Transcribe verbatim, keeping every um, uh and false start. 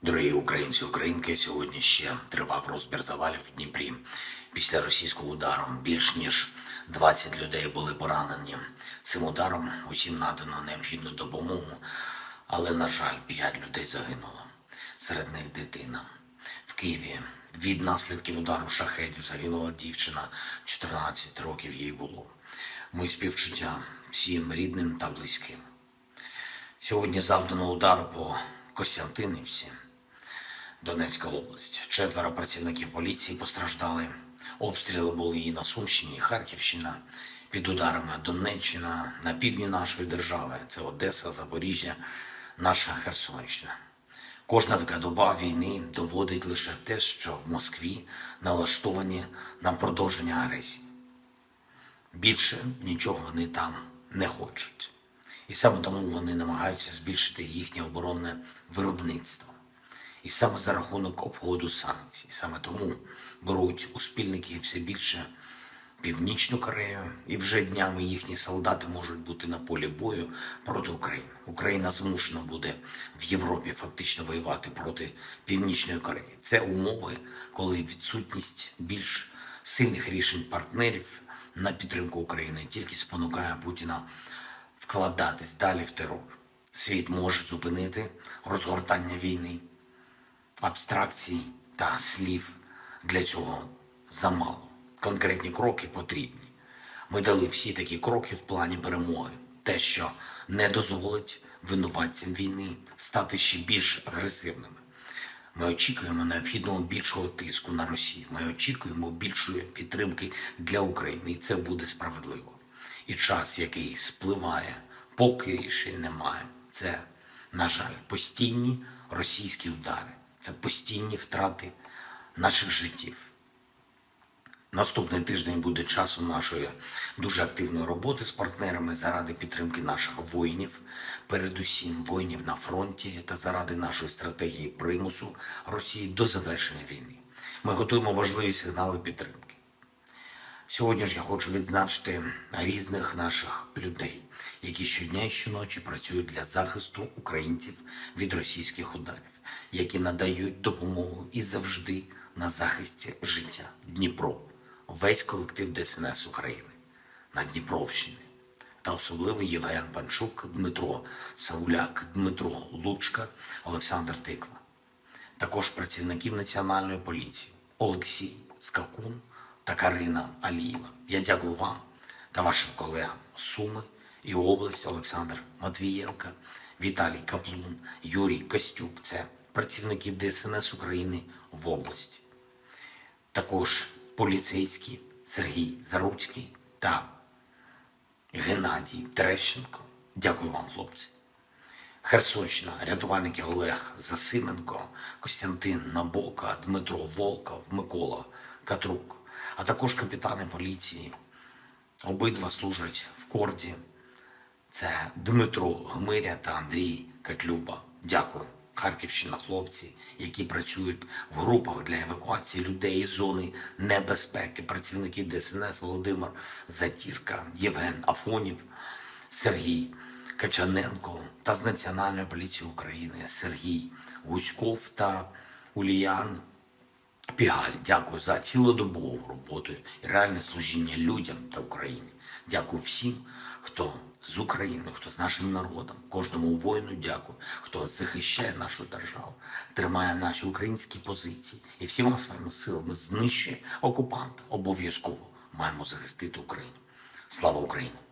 Дорогі українці, українки, сьогодні ще тривав розбір завалів в Дніпрі. Після російського удару більш ніж двадцять людей були поранені. Цим ударом усім надано необхідну допомогу, але, на жаль, п'ять людей загинуло. Серед них дитина. В Києві від наслідків удару шахедів загинула дівчина, чотирнадцять років їй було. Мої співчуття всім рідним та близьким. Сьогодні завдано удару по Костянтинівці, Донецька область. Четверо працівників поліції постраждали. Обстріли були і на Сумщині, і Харківщина. Під ударами Донеччина, на півдні нашої держави. Це Одеса, Запоріжжя, наша Херсонщина. Кожна така доба війни доводить лише те, що в Москві налаштовані на продовження агресії. Більше нічого вони там не хочуть. І саме тому вони намагаються збільшити їхнє оборонне виробництво. І саме за рахунок обходу санкцій. Саме тому беруть у спільники все більше Північну Корею. І вже днями їхні солдати можуть бути на полі бою проти України. Україна змушена буде в Європі фактично воювати проти Північної Кореї. Це умови, коли відсутність більш сильних рішень партнерів на підтримку України тільки спонукає Путіна вкладатись далі в терор. Світ може зупинити розгортання війни. Абстракцій та слів для цього замало. Конкретні кроки потрібні. Ми дали всі такі кроки в плані перемоги. Те, що не дозволить винуватцям війни стати ще більш агресивними. Ми очікуємо необхідного більшого тиску на Росію. Ми очікуємо більшої підтримки для України. І це буде справедливо. І час, який спливає, поки рішень немає. Це, на жаль, постійні російські удари. Це постійні втрати наших життів. Наступний тиждень буде часом нашої дуже активної роботи з партнерами заради підтримки наших воїнів, передусім воїнів на фронті та заради нашої стратегії примусу Росії до завершення війни. Ми готуємо важливі сигнали підтримки. Сьогодні ж я хочу відзначити різних наших людей, які щодня і щоночі працюють для захисту українців від російських ударів, які надають допомогу і завжди на захисті життя. Дніпро, весь колектив Де Ес Ен Ес України на Дніпровщині, та особливо Євген Панчук, Дмитро Сауляк, Дмитро Лучка, Олександр Тиква. Також працівників Національної поліції Олексій Скакун та Карина Алієва. Я дякую вам та вашим колегам з Суми і область Олександр Матвієнко, Віталій Каплун, Юрій Костюк. Це працівники Де Ес Ен Ес України в області. Також поліцейські Сергій Заруцький та Геннадій Терещенко. Дякую вам, хлопці. Херсонщина, рятувальники Олег Засименко, Костянтин Набока, Дмитро Волков, Микола Катрук, а також капітани поліції. Обидва служать в Корді. Це Дмитро Гмиря та Андрій Катлюба. Дякую. Харківщина, хлопці, які працюють в групах для евакуації людей із зони небезпеки. Працівники Де Ес Ен Ес Володимир Затірка, Євген Афонів, Сергій Качаненко та з Національної поліції України Сергій Гуськов та Уліян Пігаль. Дякую за цілодобову роботу і реальне служіння людям та Україні. Дякую всім, хто з Україною, хто з нашим народом, кожному воїну дякую, хто захищає нашу державу, тримає наші українські позиції і всіма своїми силами знищує окупанта. Обов'язково маємо захистити Україну. Слава Україні!